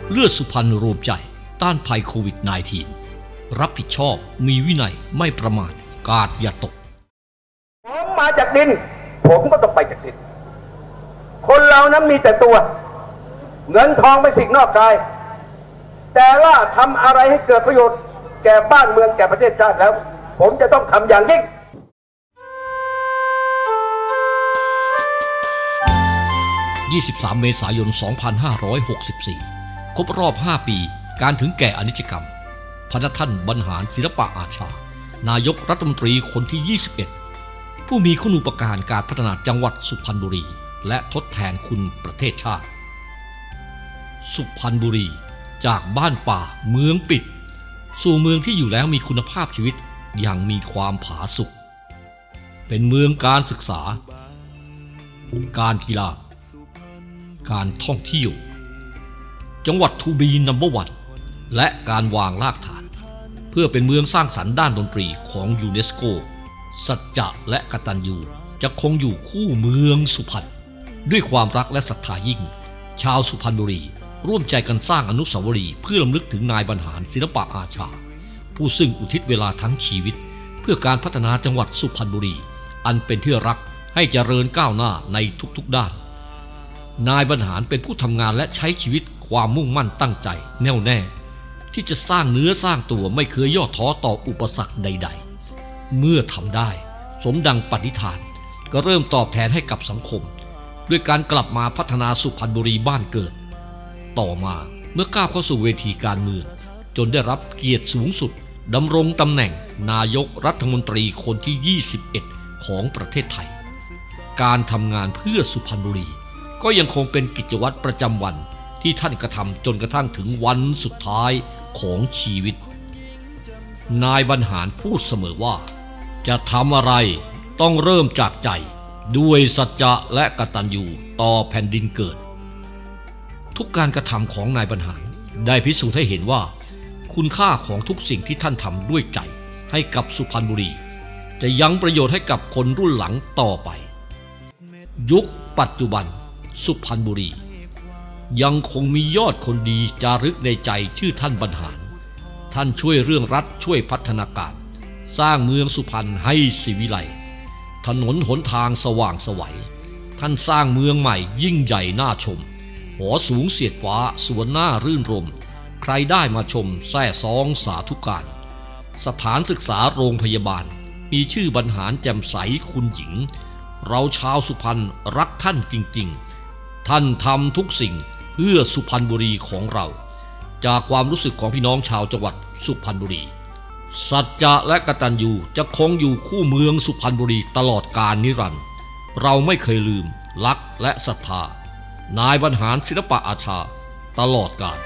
เลือดสุพรรณรวมใจต้านภัยโควิด -19 รับผิดชอบมีวินัยไม่ประมาทกาดอย่าตกผมมาจากดินผมก็ต้องไปจากดินคนเรานั้นมีแต่ตัวเงินทองเป็นสิ่งนอกกายแต่ว่าทำอะไรให้เกิดประโยชน์แก่บ้านเมืองแก่ประเทศชาติแล้วผมจะต้องทำอย่างยิ่ง 23 เมษายน 2564 ครบรอบ 5 ปีการถึงแก่อนิจกรรมพระท่านบรรหารศิลปะอาชานายกรัฐมนตรีคนที่ 21 ผู้มีคุณูปการการพัฒนาจังหวัดสุพรรณบุรีและทดแทนคุณประเทศชาติสุพรรณบุรีจากบ้านป่าเมืองปิดสู่เมืองที่อยู่แล้วมีคุณภาพชีวิตอย่างมีความผาสุกเป็นเมืองการศึกษาการกีฬาการท่องเที่ยวจังหวัดทูบีนัมเบอร์วันและการวางรากฐานเพื่อเป็นเมืองสร้างสรรค์ด้านดนตรีของยูเนสโกสัจจะและกตัญญูจะคงอยู่คู่เมืองสุพรรณด้วยความรักและศรัทธายิ่งชาวสุพรรณบุรีร่วมใจกันสร้างอนุสาวรีย์เพื่อรำลึกถึงนายบรรหารศิลปะอาชาผู้ซึ่งอุทิศเวลาทั้งชีวิตเพื่อการพัฒนาจังหวัดสุพรรณบุรีอันเป็นที่รักให้เจริญก้าวหน้าในทุกๆด้านนายบรรหารเป็นผู้ทำงานและใช้ชีวิตความมุ่งมั่นตั้งใจแน่วแน่ที่จะสร้างเนื้อสร้างตัวไม่เคยย่อท้อต่ออุปสรรคใดๆเมื่อทำได้สมดังปณิธานก็เริ่มตอบแทนให้กับสังคมด้วยการกลับมาพัฒนาสุพรรณบุรีบ้านเกิดต่อมาเมื่อก้าวเข้าสู่เวทีการเมืองจนได้รับเกียรติสูงสุดดำรงตำแหน่งนายกรัฐมนตรีคนที่ 21 ของประเทศไทยการทำงานเพื่อสุพรรณบุรีก็ยังคงเป็นกิจวัตรประจำวันที่ท่านกระทำจนกระทั่งถึงวันสุดท้ายของชีวิตนายบรรหารพูดเสมอว่าจะทำอะไรต้องเริ่มจากใจด้วยสัจจะและกตัญญูต่อแผ่นดินเกิดทุกการกระทำของนายบรรหารได้พิสูจน์ให้เห็นว่าคุณค่าของทุกสิ่งที่ท่านทำด้วยใจให้กับสุพรรณบุรีจะยังประโยชน์ให้กับคนรุ่นหลังต่อไปยุคปัจจุบันสุพรรณบุรียังคงมียอดคนดีจารึกในใจชื่อท่านบรรหารท่านช่วยเรื่องรัฐช่วยพัฒนาการสร้างเมืองสุพรรณให้ศิวิไลถนนหนทางสว่างไสวท่านสร้างเมืองใหม่ยิ่งใหญ่น่าชมหอสูงเสียดฟ้าสวนหน้ารื่นรมใครได้มาชมแซ่ซ้องสาธุการสถานศึกษาโรงพยาบาลมีชื่อบรรหารแจ่มใสคุณหญิงเราชาวสุพรรณรักท่านจริงๆท่านทำทุกสิ่งเพื่อสุพรรณบุรีของเราจากความรู้สึกของพี่น้องชาวจังหวัดสุพรรณบุรีสัจจะและกตัญญูจะคงอยู่คู่เมืองสุพรรณบุรีตลอดกาลนิรันดร์เราไม่เคยลืมรักและศรัทธานายบรรหารศิลปะอาชาตลอดกาล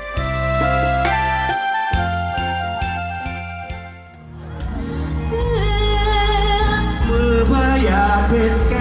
มือพยาเพชร